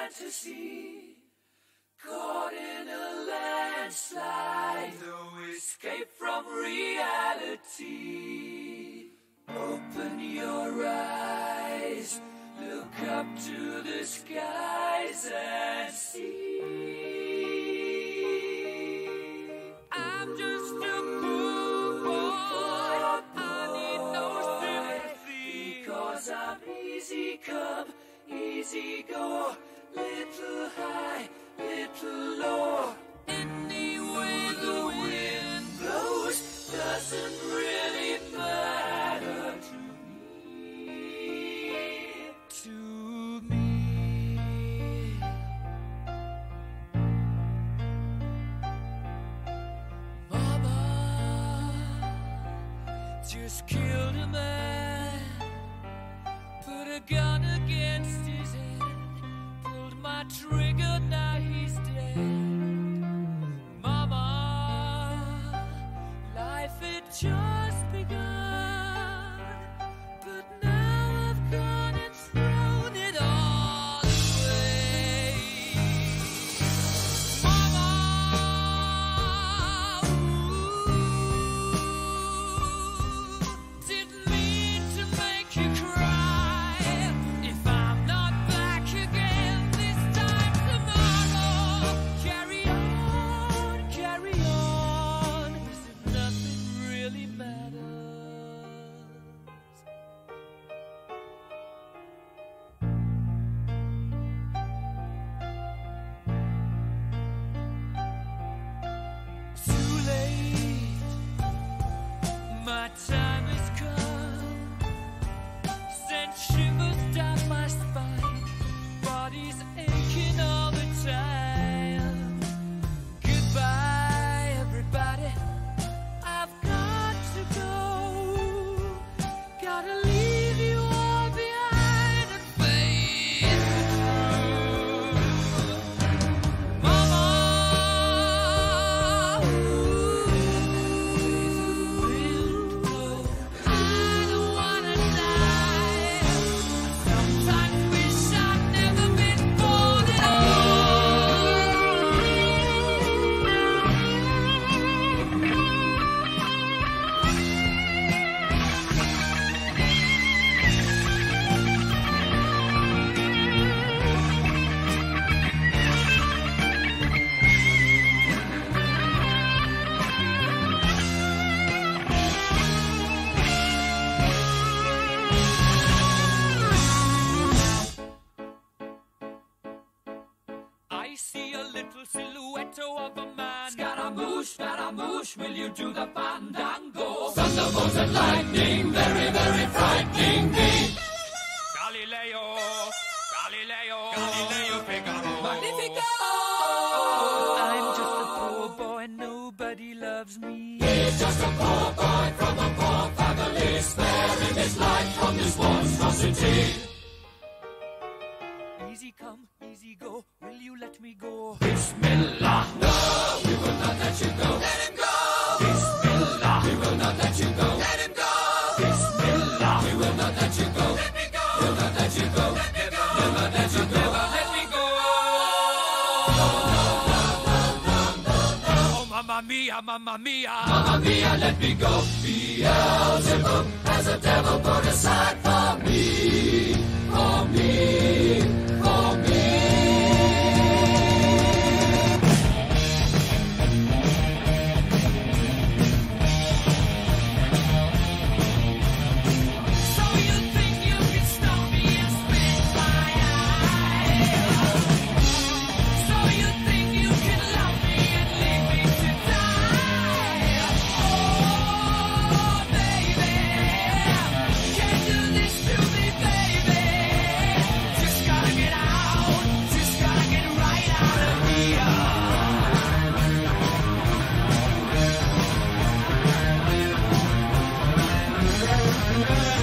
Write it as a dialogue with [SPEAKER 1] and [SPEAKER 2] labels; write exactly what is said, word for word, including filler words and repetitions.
[SPEAKER 1] fantasy, caught in a landslide, no escape from reality. Open your eyes, look up to the skies and see. I'm just a poor boy, I need no sympathy, because I'm easy come, easy go, little high, little low. Any way the wind blows doesn't really matter to me, to me. Mama just killed a man, put a gun against his head, pulled my trigger, now he's dead. Mama, life had just begun, but now I've gone and thrown it all away. Mama, ooh, didn't mean to make you cry. If I'm not back again this time tomorrow, carry on, carry on, as if nothing really matters. Too late, my time has come, sent shivers down my spine, body's aching all the time. Goodbye, everybody, I've got to go, gotta leave you all behind and face the truth. Mama, ooh, I don't wanna die. Sometimes wish I'd never been born at I see a little silhouette of a man. Scaramouche, Scaramouche, will you do the fandango? Thunderbolts and lightning, very, very frightening me. Galileo, Galileo, Galileo Figaro. Magnifico! I'm just a poor boy, nobody loves me. He's just a poor boy from a poor family, sparing his life from this monstrosity. Easy come, easy go, will you let me go? Bismillah, no, we will not let you go. Let him go! Bismillah, we will not let you go. Let him go! Bismillah, we will not let you go. Let me go! We'll not let you go. Let me go! We'll not let you go. Never let me go! Oh, mamma mia, mamma mia! Mamma mia, let me go! Beelzebub has a devil put aside for me, for me, for me. So you think you can stop me and spit my eye? So you think you can love me and leave me to die? Oh, baby, can't do this to me, baby. Just gotta get out, just gotta get right out of here. Yeah.